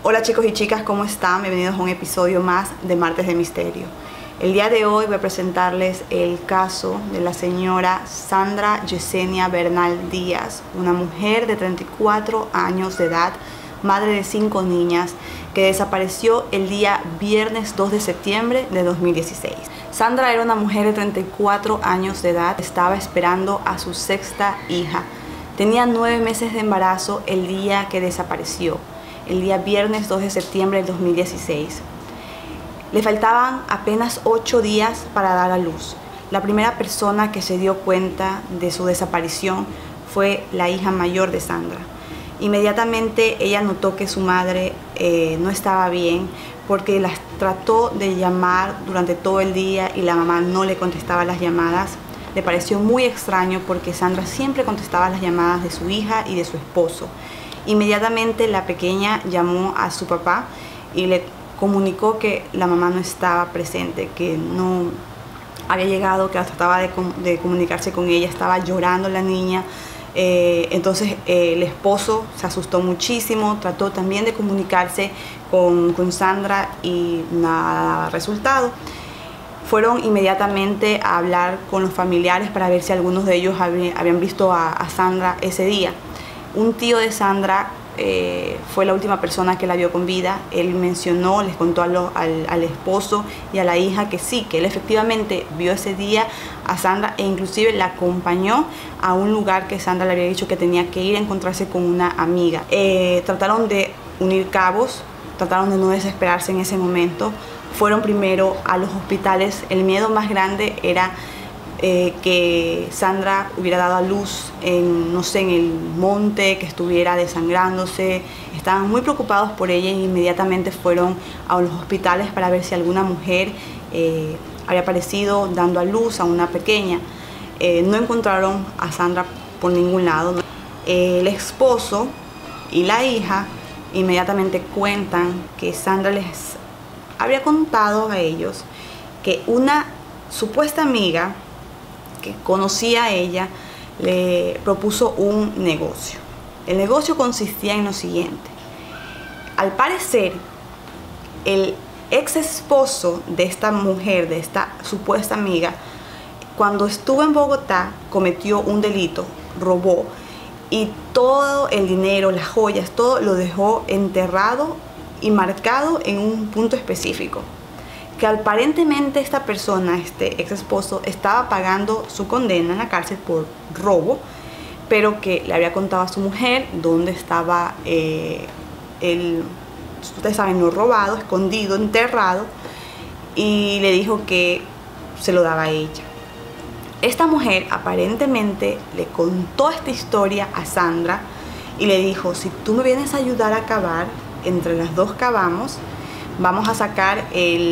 Hola chicos y chicas, ¿cómo están? Bienvenidos a un episodio más de Martes de Misterio. El día de hoy voy a presentarles el caso de la señora Sandra Yesenia Bernal Díaz, una mujer de 34 años de edad, madre de 5 niñas, que desapareció el día viernes 2 de septiembre de 2016. Sandra era una mujer de 34 años de edad, estaba esperando a su 6ª hija. Tenía 9 meses de embarazo el día que desapareció, el día viernes 2 de septiembre del 2016. Le faltaban apenas 8 días para dar a luz. La primera persona que se dio cuenta de su desaparición fue la hija mayor de Sandra. Inmediatamente ella notó que su madre no estaba bien, porque las trató de llamar durante todo el día y la mamá no le contestaba las llamadas. Le pareció muy extraño porque Sandra siempre contestaba las llamadas de su hija y de su esposo. Inmediatamente la pequeña llamó a su papá y le comunicó que la mamá no estaba presente, que no había llegado, que trataba de comunicarse con ella, estaba llorando la niña. Entonces el esposo se asustó muchísimo, trató también de comunicarse con Sandra y nada resultado. Fueron inmediatamente a hablar con los familiares para ver si algunos de ellos habían visto a Sandra ese día. Un tío de Sandra fue la última persona que la vio con vida. Él mencionó, les contó al esposo y a la hija que sí, que él efectivamente vio ese día a Sandra e inclusive la acompañó a un lugar que Sandra le había dicho que tenía que ir a encontrarse con una amiga. Trataron de unir cabos, trataron de no desesperarse en ese momento. Fueron primero a los hospitales. El miedo más grande era que Sandra hubiera dado a luz en el monte, que estuviera desangrándose. Estaban muy preocupados por ella e inmediatamente fueron a los hospitales para ver si alguna mujer había aparecido dando a luz a una pequeña. No encontraron a Sandra por ningún lado. El esposo y la hija inmediatamente cuentan que Sandra les habría contado a ellos que una supuesta amiga que conocía a ella le propuso un negocio. El negocio consistía en lo siguiente: al parecer el ex esposo de esta mujer, de esta supuesta amiga, cuando estuvo en Bogotá cometió un delito, robó, y todo el dinero, las joyas, todo lo dejó enterrado y marcado en un punto específico. Que aparentemente esta persona, este ex esposo, estaba pagando su condena en la cárcel por robo, pero que le había contado a su mujer dónde estaba ustedes saben, no robado, escondido, enterrado, y le dijo que se lo daba a ella. Esta mujer aparentemente le contó esta historia a Sandra y le dijo: si tú me vienes a ayudar a cavar, entre las dos cavamos, vamos a sacar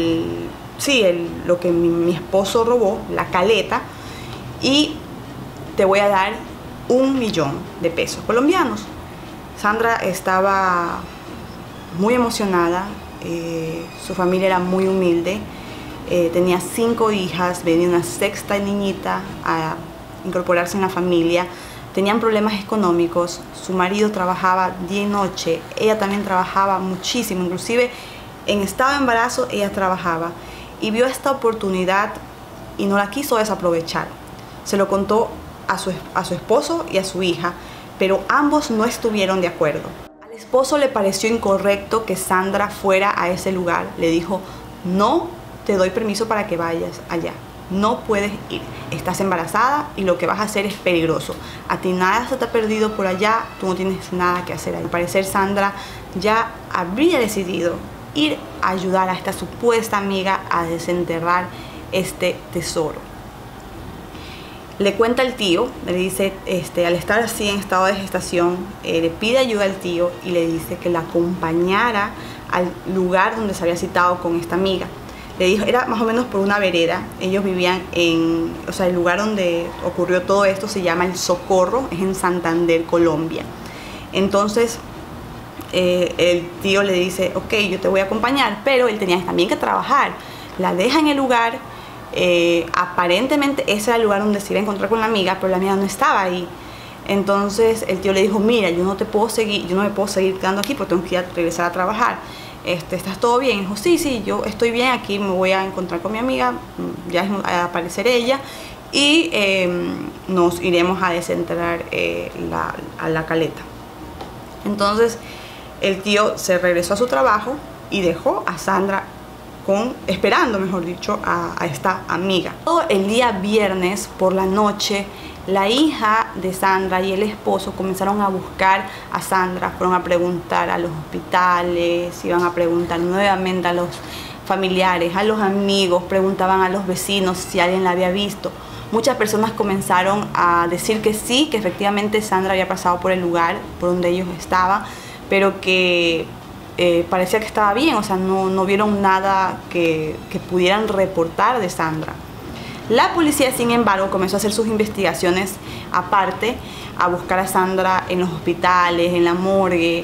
lo que mi esposo robó, la caleta, y te voy a dar 1 millón de pesos colombianos. Sandra estaba muy emocionada, su familia era muy humilde, tenía 5 hijas, venía una 6ª niñita a incorporarse en la familia. Tenían problemas económicos, su marido trabajaba día y noche, ella también trabajaba muchísimo, inclusive en estado de embarazo ella trabajaba, y vio esta oportunidad y no la quiso desaprovechar. Se lo contó a su esposo y a su hija, pero ambos no estuvieron de acuerdo. Al esposo le pareció incorrecto que Sandra fuera a ese lugar. Le dijo: no te doy permiso para que vayas allá, no puedes ir, estás embarazada y lo que vas a hacer es peligroso, a ti nada se te ha perdido por allá, tú no tienes nada que hacer ahí. Al parecer Sandra ya habría decidido ir a ayudar a esta supuesta amiga a desenterrar este tesoro. Le cuenta al tío, le dice, al estar así en estado de gestación, le pide ayuda al tío y le dice que la acompañara al lugar donde se había citado con esta amiga. Le dijo, era más o menos por una vereda. Ellos vivían el lugar donde ocurrió todo esto se llama El Socorro, es en Santander, Colombia. Entonces el tío le dice: ok, yo te voy a acompañar, pero él tenía también que trabajar. La deja en el lugar, aparentemente ese era el lugar donde se iba a encontrar con la amiga, pero la amiga no estaba ahí. Entonces el tío le dijo, mira, yo no me puedo seguir quedando aquí porque tengo que ir a regresar a trabajar. ¿Estás todo bien? Y dijo, sí, yo estoy bien, aquí me voy a encontrar con mi amiga, ya va a aparecer ella y nos iremos a desenterrar a la caleta. Entonces el tío se regresó a su trabajo y dejó a Sandra esperando, mejor dicho, a esta amiga. Todo el día viernes por la noche, la hija de Sandra y el esposo comenzaron a buscar a Sandra, fueron a preguntar a los hospitales, iban a preguntar nuevamente a los familiares, a los amigos, preguntaban a los vecinos si alguien la había visto. Muchas personas comenzaron a decir que sí, que efectivamente Sandra había pasado por el lugar por donde ellos estaban, pero que parecía que estaba bien, o sea, no vieron nada que pudieran reportar de Sandra. La policía, sin embargo, comenzó a hacer sus investigaciones aparte, a buscar a Sandra en los hospitales, en la morgue,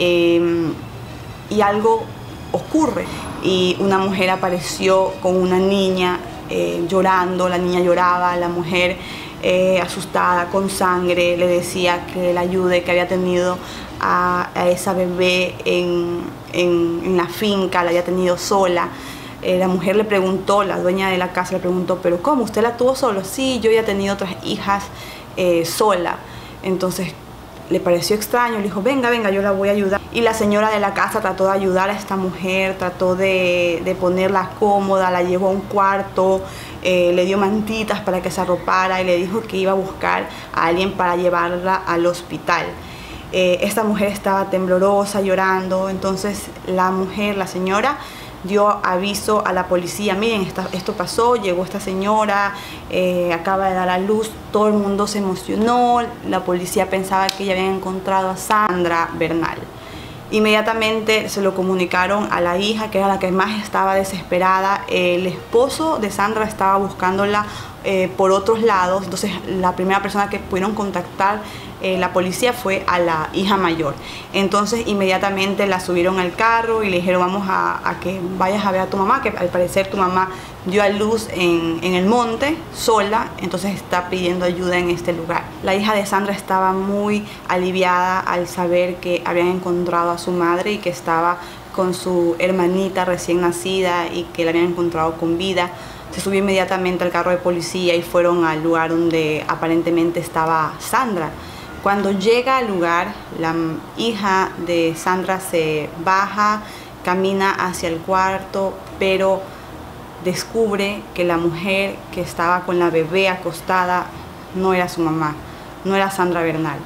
y algo ocurre. Y una mujer apareció con una niña llorando, la niña lloraba, la mujer asustada, con sangre, le decía que la ayude, que había tenido a esa bebé en la finca, la había tenido sola. La mujer le preguntó, la dueña de la casa le preguntó, ¿pero cómo? ¿Usted la tuvo solo? Sí, yo ya he tenido otras hijas sola. Entonces le pareció extraño, le dijo, venga, yo la voy a ayudar. Y la señora de la casa trató de ayudar a esta mujer, trató de ponerla cómoda, la llevó a un cuarto, le dio mantitas para que se arropara y le dijo que iba a buscar a alguien para llevarla al hospital. Esta mujer estaba temblorosa, llorando. Entonces la señora, dio aviso a la policía, miren, esto pasó, llegó esta señora, acaba de dar a luz. Todo el mundo se emocionó, la policía pensaba que ya habían encontrado a Sandra Bernal. Inmediatamente se lo comunicaron a la hija, que era la que más estaba desesperada. El esposo de Sandra estaba buscándola por otros lados. Entonces la primera persona que pudieron contactar la policía fue a la hija mayor. Entonces inmediatamente la subieron al carro y le dijeron, vamos a que vayas a ver a tu mamá, que al parecer tu mamá dio a luz en el monte sola, entonces está pidiendo ayuda en este lugar. La hija de Sandra estaba muy aliviada al saber que habían encontrado a su madre y que estaba con su hermanita recién nacida y que la habían encontrado con vida. Se subió inmediatamente al carro de policía y fueron al lugar donde aparentemente estaba Sandra. Cuando llega al lugar, la hija de Sandra se baja, camina hacia el cuarto, pero descubre que la mujer que estaba con la bebé acostada no era su mamá, no era Sandra Bernal.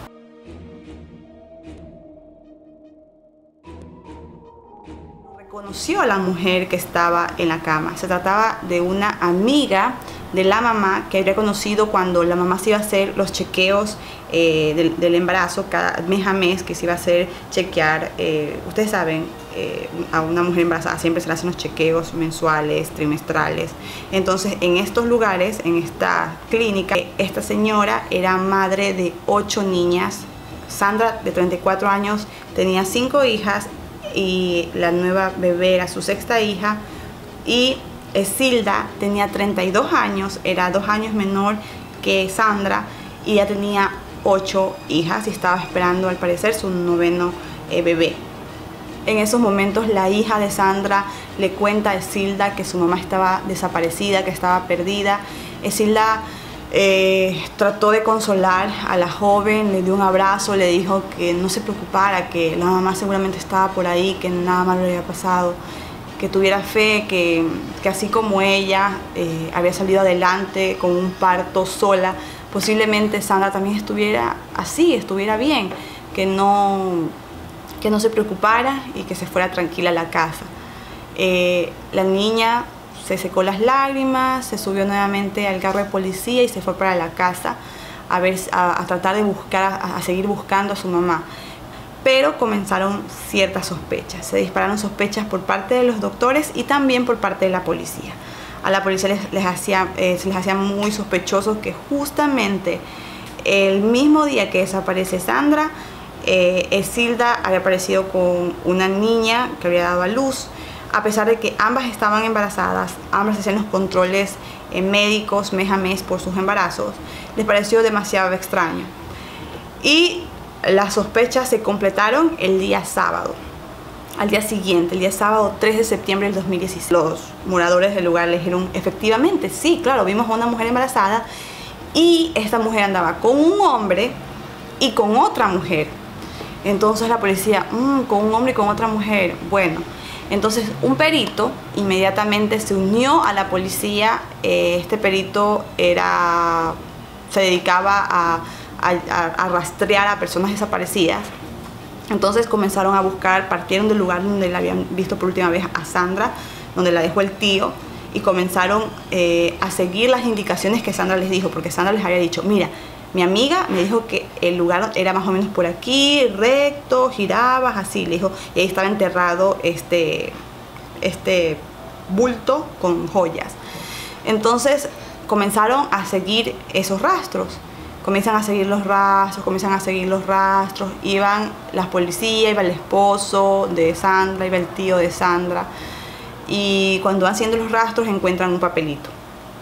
Reconoció a la mujer que estaba en la cama. Se trataba de una amiga de la mamá que había conocido cuando la mamá se iba a hacer los chequeos del embarazo cada mes a mes, que se iba a hacer chequear. Ustedes saben, a una mujer embarazada siempre se le hacen los chequeos mensuales, trimestrales. Entonces en estos lugares, en esta clínica, esta señora era madre de 8 niñas. Sandra, de 34 años, tenía 5 hijas y la nueva bebé era su 6ª hija. Y Esilda tenía 32 años, era 2 años menor que Sandra, y ya tenía 8 hijas y estaba esperando al parecer su 9º bebé. En esos momentos la hija de Sandra le cuenta a Esilda que su mamá estaba desaparecida, que estaba perdida. Esilda trató de consolar a la joven, le dio un abrazo, le dijo que no se preocupara, que la mamá seguramente estaba por ahí, que nada malo le había pasado, que tuviera fe, que así como ella había salido adelante con un parto sola, posiblemente Sandra también estuviera así, estuviera bien, que no se preocupara y que se fuera tranquila a la casa. La niña se secó las lágrimas, se subió nuevamente al carro de policía y se fue para la casa a tratar de buscar, a seguir buscando a su mamá. Pero comenzaron ciertas sospechas, se dispararon sospechas por parte de los doctores y también por parte de la policía. A la policía se les hacía muy sospechosos que justamente el mismo día que desaparece Sandra, Esilda había aparecido con una niña que había dado a luz. A pesar de que ambas estaban embarazadas, ambas hacían los controles médicos mes a mes por sus embarazos, les pareció demasiado extraño. Y las sospechas se completaron el día sábado. Al día siguiente, el día sábado 3 de septiembre del 2016, los moradores del lugar le dijeron, efectivamente, sí, claro, vimos a una mujer embarazada y esta mujer andaba con un hombre y con otra mujer. Entonces la policía, con un hombre y con otra mujer. Bueno, entonces un perito inmediatamente se unió a la policía. Este perito se dedicaba a rastrear a personas desaparecidas. Entonces comenzaron a buscar, partieron del lugar donde la habían visto por última vez a Sandra, donde la dejó el tío, y comenzaron a seguir las indicaciones que Sandra les dijo, porque Sandra les había dicho, mira, mi amiga me dijo que el lugar era más o menos por aquí, recto, girabas, así, le dijo, y ahí estaba enterrado este bulto con joyas. Entonces comenzaron a seguir esos rastros. Comienzan a seguir los rastros, iban las policías, iba el esposo de Sandra, iba el tío de Sandra, y cuando van haciendo los rastros encuentran un papelito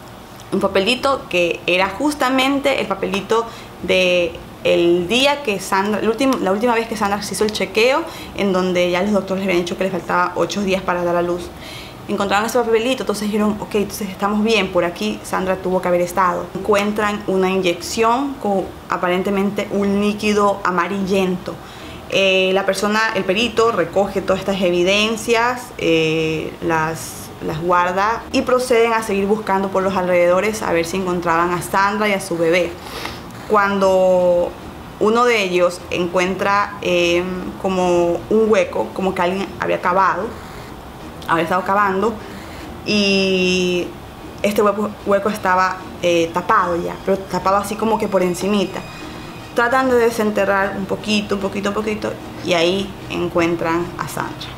que era justamente el papelito de el día que Sandra, la última vez que Sandra se hizo el chequeo, en donde ya los doctores le habían dicho que le faltaba 8 días para dar a luz. Encontraron ese papelito, entonces dijeron, ok, entonces estamos bien, por aquí Sandra tuvo que haber estado. Encuentran una inyección con aparentemente un líquido amarillento. El perito recoge todas estas evidencias, las guarda y proceden a seguir buscando por los alrededores a ver si encontraban a Sandra y a su bebé. Cuando uno de ellos encuentra como un hueco, como que alguien había estado cavando, y este hueco estaba tapado ya, pero tapado así como que por encimita. Tratan de desenterrar un poquito, y ahí encuentran a Sandra.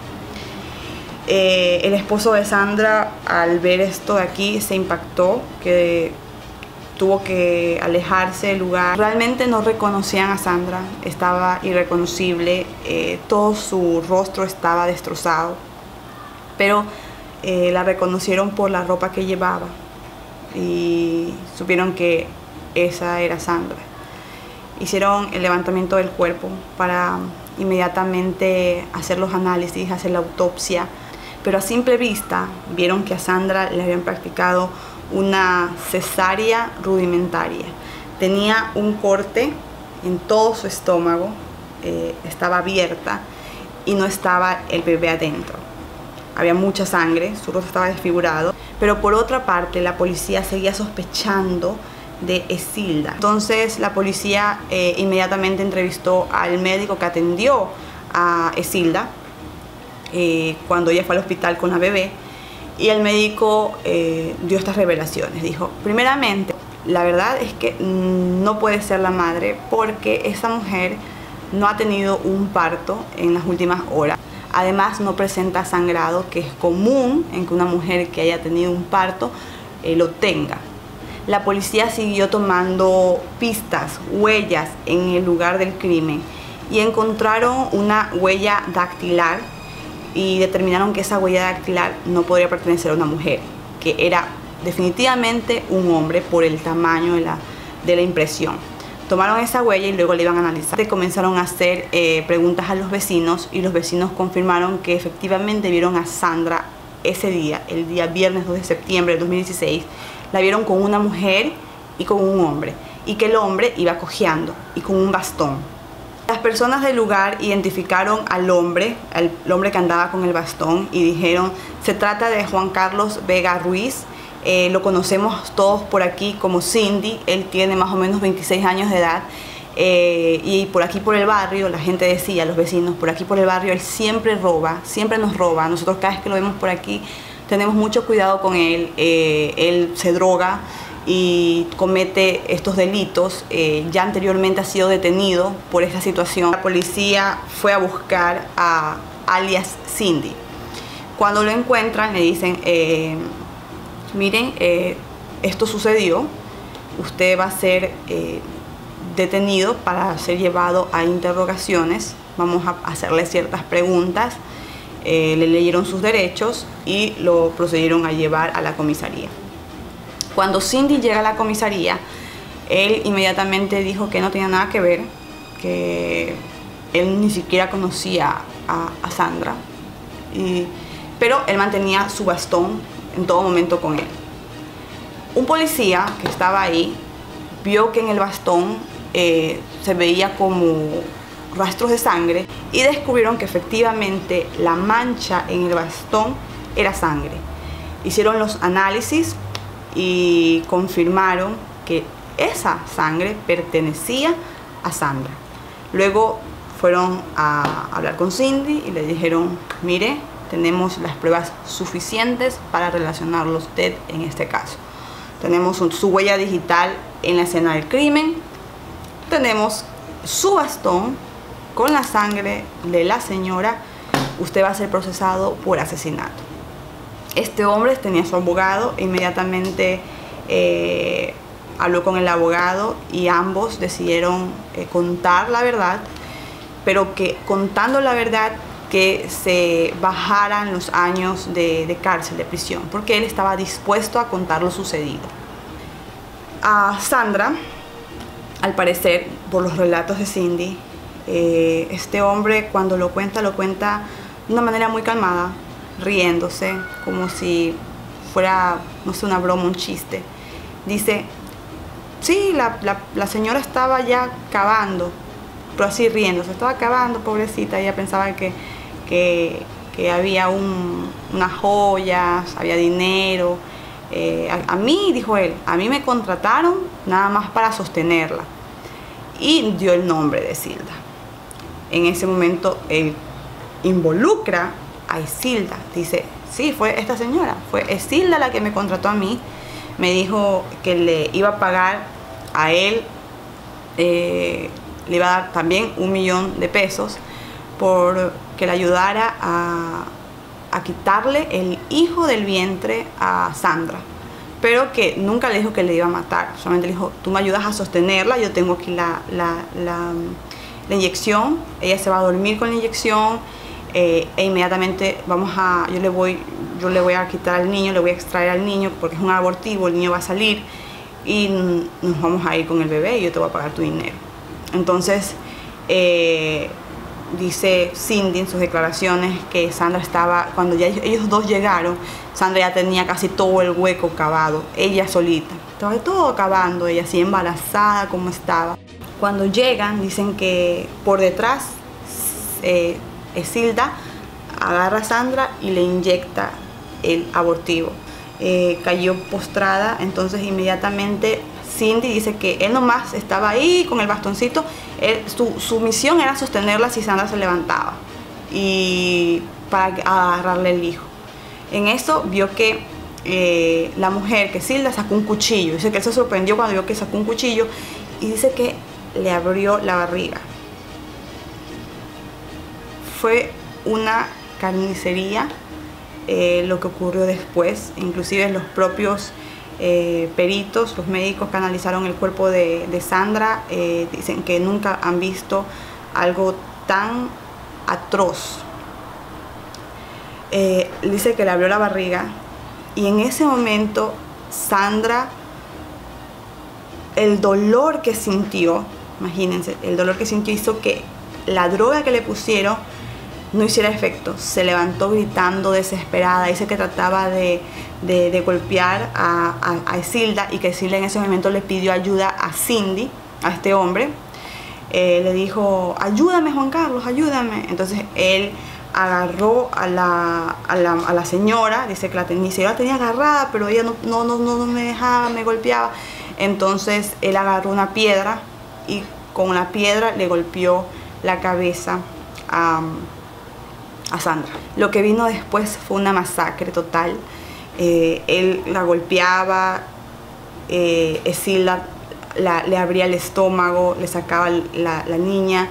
El esposo de Sandra, al ver esto de aquí, se impactó, que tuvo que alejarse del lugar. Realmente no reconocían a Sandra, estaba irreconocible, todo su rostro estaba destrozado, pero la reconocieron por la ropa que llevaba y supieron que esa era Sandra. Hicieron el levantamiento del cuerpo para inmediatamente hacer los análisis, hacer la autopsia, pero a simple vista vieron que a Sandra le habían practicado una cesárea rudimentaria. Tenía un corte en todo su estómago, estaba abierta y no estaba el bebé adentro. Había mucha sangre, su rostro estaba desfigurado, pero por otra parte la policía seguía sospechando de Esilda. Entonces la policía inmediatamente entrevistó al médico que atendió a Esilda cuando ella fue al hospital con la bebé, y el médico dio estas revelaciones. Dijo, primeramente, la verdad es que no puede ser la madre porque esa mujer no ha tenido un parto en las últimas horas. Además no presenta sangrado, que es común en que una mujer que haya tenido un parto lo tenga. La policía siguió tomando pistas, huellas en el lugar del crimen, y encontraron una huella dactilar y determinaron que esa huella dactilar no podría pertenecer a una mujer, que era definitivamente un hombre por el tamaño de la impresión. Tomaron esa huella y luego la iban a analizar. Comenzaron a hacer preguntas a los vecinos, y los vecinos confirmaron que efectivamente vieron a Sandra ese día, el día viernes 2 de septiembre de 2016. La vieron con una mujer y con un hombre, y que el hombre iba cojeando y con un bastón. Las personas del lugar identificaron al hombre que andaba con el bastón, y dijeron, se trata de Juan Carlos Vega Ruiz. Lo conocemos todos por aquí como Cindy. Él tiene más o menos 26 años de edad, y por aquí por el barrio, la gente decía, los vecinos, por aquí por el barrio él siempre roba, siempre nos roba. Nosotros cada vez que lo vemos por aquí tenemos mucho cuidado con él. Él se droga y comete estos delitos. Ya anteriormente ha sido detenido por esta situación. La policía fue a buscar a alias Cindy. Cuando lo encuentran le dicen, miren, esto sucedió, usted va a ser detenido para ser llevado a interrogaciones, vamos a hacerle ciertas preguntas. Le leyeron sus derechos y lo procedieron a llevar a la comisaría. Cuando Cindy llega a la comisaría, él inmediatamente dijo que no tenía nada que ver, que él ni siquiera conocía a Sandra, pero él mantenía su bastón en todo momento con él. Un policía que estaba ahí vio que en el bastón se veía como rastros de sangre y descubrieron que efectivamente la mancha en el bastón era sangre. Hicieron los análisis y confirmaron que esa sangre pertenecía a Sandra. Luego fueron a hablar con Cindy y le dijeron: mire, tenemos las pruebas suficientes para relacionarlo a usted en este caso. Tenemos su huella digital en la escena del crimen, tenemos su bastón con la sangre de la señora. Usted va a ser procesado por asesinato. Este hombre tenía su abogado, inmediatamente habló con el abogado y ambos decidieron contar la verdad, pero que contando la verdad que se bajaran los años de cárcel, de prisión, porque él estaba dispuesto a contar lo sucedido. A Sandra, al parecer, por los relatos de Cindy, este hombre cuando lo cuenta de una manera muy calmada, riéndose, como si fuera, no sé, una broma, un chiste. Dice: sí, la señora estaba ya cavando, pero así riéndose, estaba cavando, pobrecita. Ella pensaba que había unas joyas, había dinero. A mí, dijo él, a mí me contrataron nada más para sostenerla. Y dio el nombre de Isilda. En ese momento él involucra a Isilda. Dice: sí, fue esta señora, fue Isilda la que me contrató a mí. Me dijo que le iba a pagar a él, le iba a dar también $1.000.000 por que le ayudara a quitarle el hijo del vientre a Sandra, pero que nunca le dijo que le iba a matar. Solamente le dijo: tú me ayudas a sostenerla, yo tengo aquí la inyección, ella se va a dormir con la inyección, e inmediatamente yo le voy a quitar al niño, le voy a extraer al niño porque es un abortivo, el niño va a salir y nos vamos a ir con el bebé y yo te voy a pagar tu dinero. Entonces dice Cindy en sus declaraciones que Sandra estaba, cuando ya ellos dos llegaron, Sandra ya tenía casi todo el hueco cavado, ella solita, estaba todo cavando, ella así embarazada como estaba. Cuando llegan, dicen que por detrás Isilda agarra a Sandra y le inyecta el abortivo. Cayó postrada, entonces inmediatamente Cindy dice que él nomás estaba ahí con el bastoncito. Su misión era sostenerla si Sandra se levantaba y para agarrarle el hijo. En eso vio que la mujer, que Isilda, sacó un cuchillo. Dice que él se sorprendió cuando vio que sacó un cuchillo y dice que le abrió la barriga. Fue una carnicería lo que ocurrió después. Inclusive los propios peritos, los médicos que analizaron el cuerpo de Sandra, dicen que nunca han visto algo tan atroz. Dice que le abrió la barriga y en ese momento Sandra, el dolor que sintió, imagínense, el dolor que sintió hizo que la droga que le pusieron no hiciera efecto. Se levantó gritando, desesperada. Dice que trataba de golpear a Isilda y que Isilda en ese momento le pidió ayuda a Cindy, a este hombre. Le dijo: ayúdame, Juan Carlos, ayúdame. Entonces él agarró a la señora. Dice que la tenía agarrada, pero ella no me dejaba, me golpeaba. Entonces él agarró una piedra y con la piedra le golpeó la cabeza a Sandra. Lo que vino después fue una masacre total. Él la golpeaba, Isilda le abría el estómago, le sacaba la niña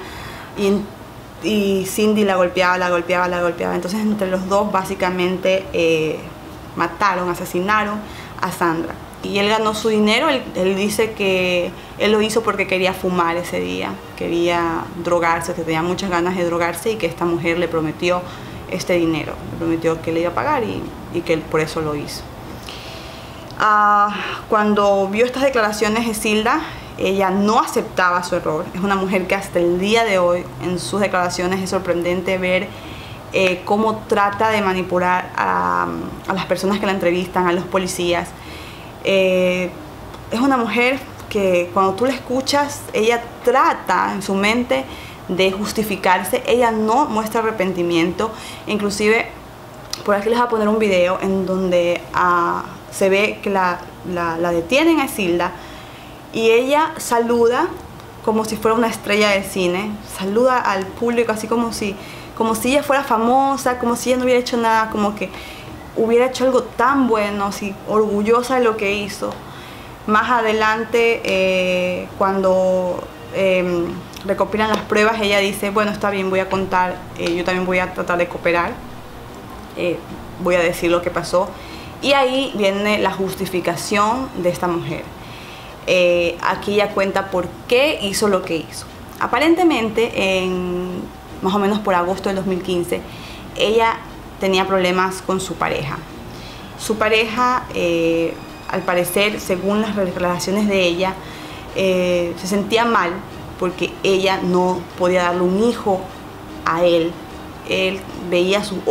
y Cindy la golpeaba. Entonces entre los dos básicamente asesinaron a Sandra. Y él ganó su dinero. Él dice que él lo hizo porque quería fumar ese día, quería drogarse, que tenía muchas ganas de drogarse y que esta mujer le prometió este dinero, le prometió que le iba a pagar y que él por eso lo hizo. Cuando vio estas declaraciones de Isilda, ella no aceptaba su error. Es una mujer que hasta el día de hoy, en sus declaraciones, es sorprendente ver cómo trata de manipular a las personas que la entrevistan, a los policías. Es una mujer que cuando tú la escuchas, ella trata en su mente de justificarse. Ella no muestra arrepentimiento. Inclusive, por aquí les voy a poner un video en donde se ve que la detienen a Isilda y ella saluda como si fuera una estrella de cine, saluda al público así como si ella fuera famosa, como si ella no hubiera hecho nada, como que hubiera hecho algo tan bueno, así orgullosa de lo que hizo. Más adelante, cuando recopilan las pruebas, ella dice, bueno, está bien, voy a contar, yo también voy a tratar de cooperar, voy a decir lo que pasó. Y ahí viene la justificación de esta mujer. Aquí ella cuenta por qué hizo lo que hizo. Aparentemente, más o menos por agosto del 2015, ella tenía problemas con su pareja. Su pareja, al parecer, según las declaraciones de ella, se sentía mal porque ella no podía darle un hijo a él. Él veía a sus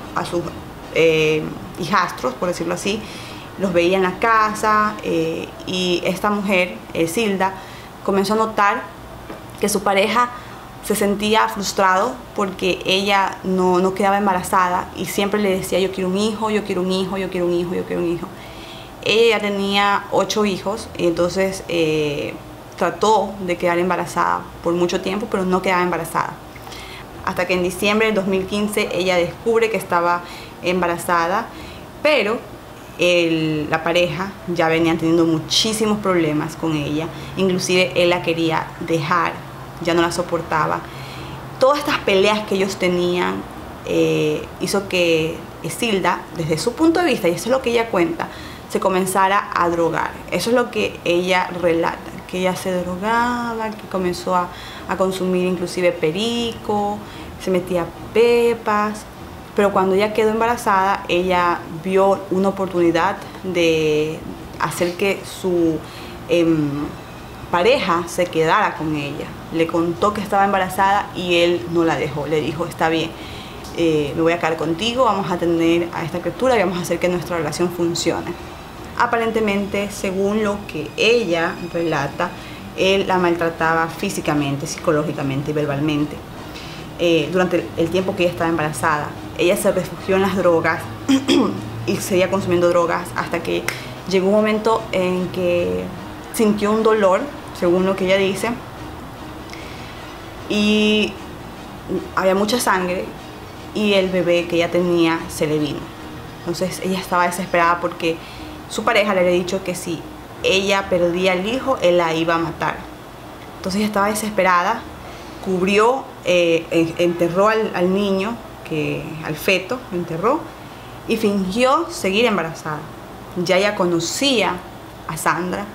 hijastros, por decirlo así, los veía en la casa, y esta mujer, Isilda, comenzó a notar que su pareja se sentía frustrado porque ella no quedaba embarazada y siempre le decía, yo quiero un hijo, yo quiero un hijo, yo quiero un hijo, yo quiero un hijo. Ella ya tenía 8 hijos y entonces trató de quedar embarazada por mucho tiempo, pero no quedaba embarazada. Hasta que en diciembre del 2015 ella descubre que estaba embarazada, pero la pareja ya venía teniendo muchísimos problemas con ella. Inclusive él la quería dejar, ya no la soportaba. Todas estas peleas que ellos tenían hizo que Isilda, desde su punto de vista, y eso es lo que ella cuenta, se comenzara a drogar. Eso es lo que ella relata, que ella se drogaba, que comenzó a consumir inclusive perico, se metía pepas. Pero cuando ella quedó embarazada, ella vio una oportunidad de hacer que su pareja se quedara con ella. Le contó que estaba embarazada y él no la dejó. Le dijo, está bien, me voy a quedar contigo, vamos a tener a esta criatura y vamos a hacer que nuestra relación funcione. Aparentemente, según lo que ella relata, él la maltrataba físicamente, psicológicamente y verbalmente. Durante el tiempo que ella estaba embarazada, ella se refugió en las drogas y seguía consumiendo drogas hasta que llegó un momento en que sintió un dolor, según lo que ella dice, y había mucha sangre y el bebé que ella tenía se le vino. Entonces ella estaba desesperada porque su pareja le había dicho que si ella perdía el hijo, él la iba a matar. Entonces ella estaba desesperada, cubrió, enterró al niño, al feto, lo enterró y fingió seguir embarazada. Ya ella conocía a Sandra,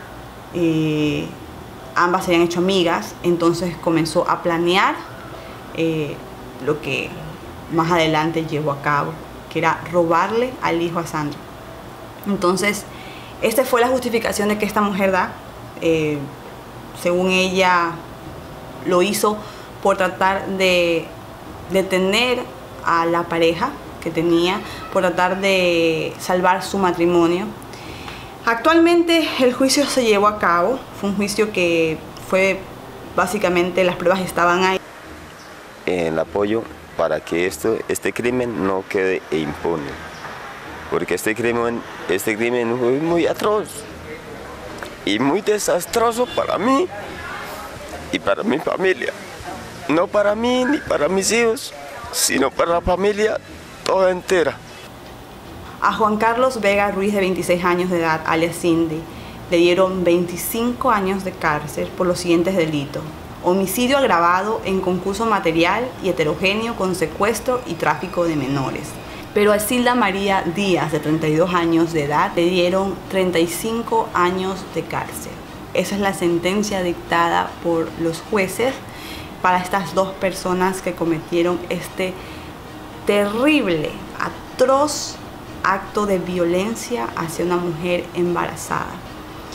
ambas se habían hecho amigas, entonces comenzó a planear lo que más adelante llevó a cabo, que era robarle al hijo a Sandra. Entonces, esta fue la justificación de que esta mujer da. Según ella, lo hizo por tratar de detener a la pareja que tenía, por tratar de salvar su matrimonio. Actualmente el juicio se llevó a cabo, fue un juicio que fue básicamente, las pruebas estaban ahí. El apoyo para que este crimen no quede impune, porque este crimen fue muy atroz y muy desastroso para mí y para mi familia. No para mí ni para mis hijos, sino para la familia toda entera. A Juan Carlos Vega Ruiz, de 26 años de edad, alias Cindy, le dieron 25 años de cárcel por los siguientes delitos: homicidio agravado en concurso material y heterogéneo con secuestro y tráfico de menores. Pero a Isilda María Díaz, de 32 años de edad, le dieron 35 años de cárcel. Esa es la sentencia dictada por los jueces para estas dos personas que cometieron este terrible, atroz acto de violencia hacia una mujer embarazada.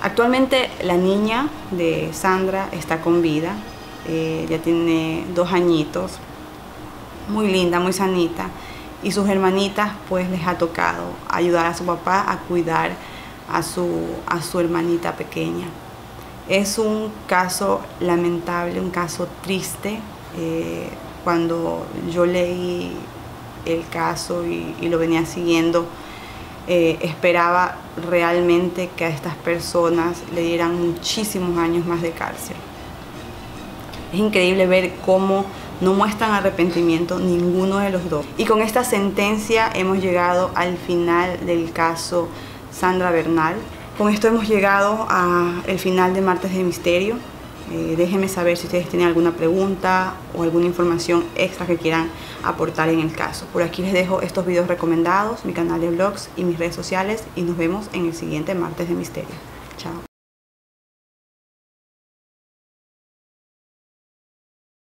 Actualmente la niña de Sandra está con vida, ya tiene 2 añitos, muy linda, muy sanita, y sus hermanitas pues les ha tocado ayudar a su papá a cuidar a su hermanita pequeña. Es un caso lamentable, un caso triste. Cuando yo leí el caso y lo venía siguiendo, esperaba realmente que a estas personas le dieran muchísimos años más de cárcel. Es increíble ver cómo no muestran arrepentimiento ninguno de los dos. Y con esta sentencia hemos llegado al final del caso Sandra Bernal. Con esto hemos llegado al final de Martes de Misterio. Déjenme saber si ustedes tienen alguna pregunta o alguna información extra que quieran aportar en el caso. Por aquí les dejo estos videos recomendados, mi canal de vlogs y mis redes sociales, y nos vemos en el siguiente Martes de Misterio.